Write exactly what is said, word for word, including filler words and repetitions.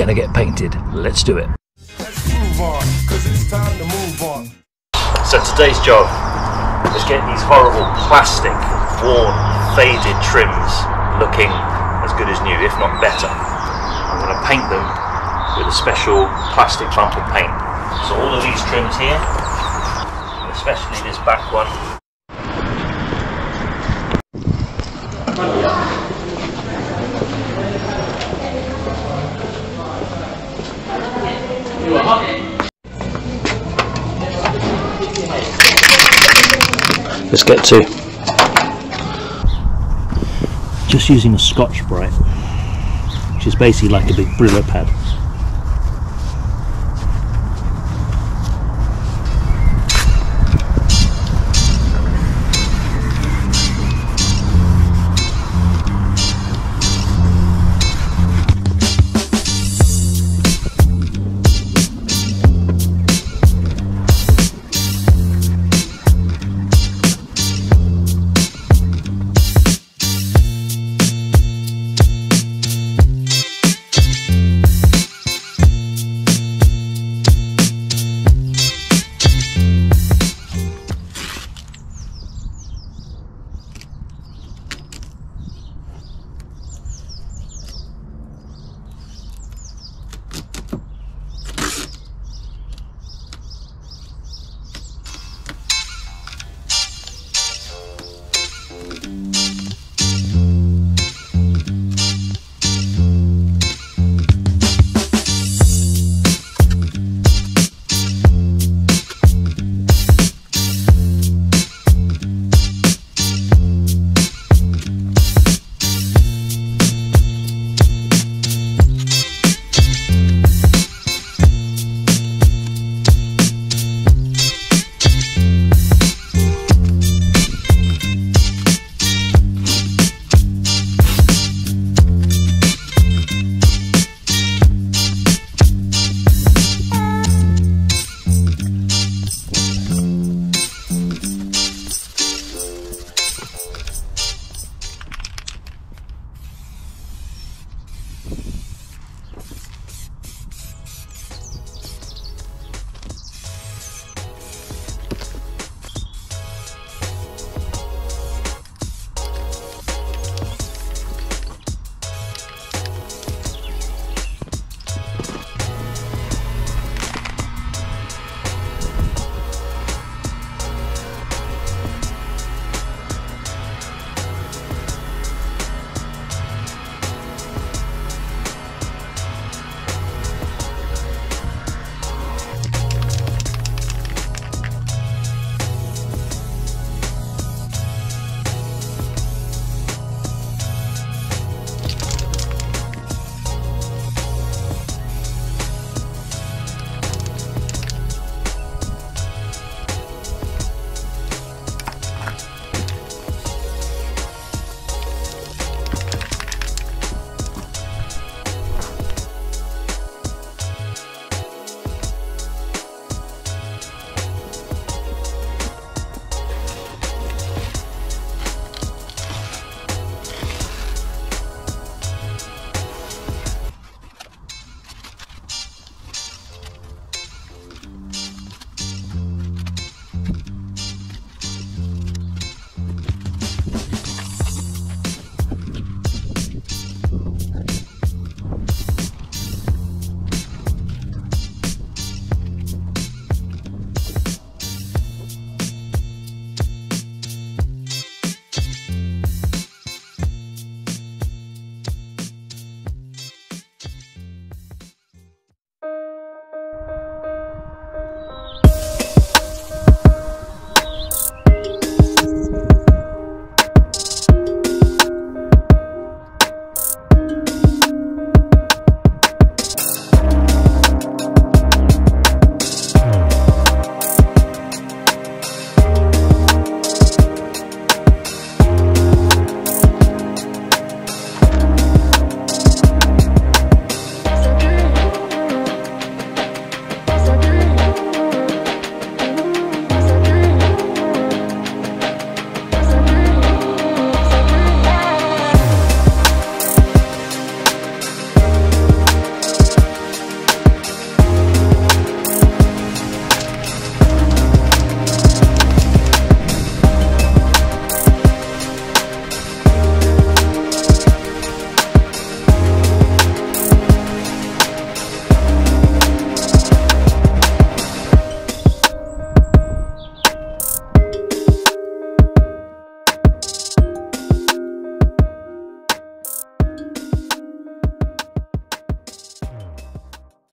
gonna get painted. Let's do it. Let's move on, 'cause it's time to move on. So today's job is getting these horrible plastic, worn, faded trims looking as good as new, if not better. I'm going to paint them with a special plastic bumper paint. So all of these trims here, especially this back one, let's get to just using a Scotchbrite, which is basically like a big Brillo pad.